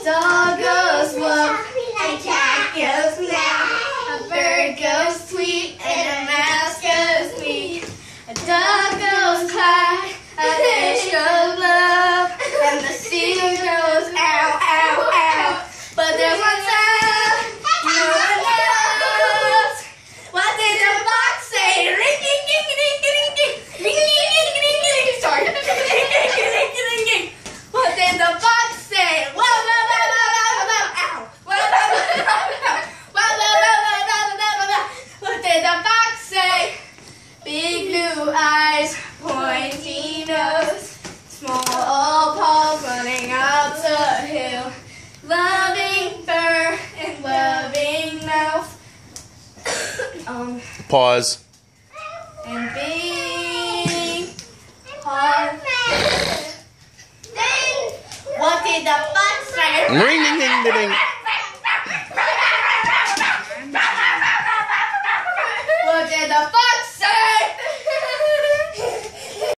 dog goes woof, a cat goes meow, a bird goes tweet, and a mouse goes me. A dog goes quack, a fish goes love, and the seal goes ow, ow, ow. But there's one sound no one knows. What did the fox say? Ring, ding, ding, ding, ding, ding, ring, ding, ding, ding, ding, ding. Sorry. Ring, ding, ding, ding, ding, ding. What did the fox say? Wow, wow, wow, wow, wow, wow, ow. Wow, wow, wow, wow, wow, wow, wow, wow, wow, wow. What did the fox say? Big blue eyes, pointy nose, small paws running up the hill, loving fur and loving mouth. Pause. And big heart. Then what did the fox say? Ring, ding, ding, ding, ding.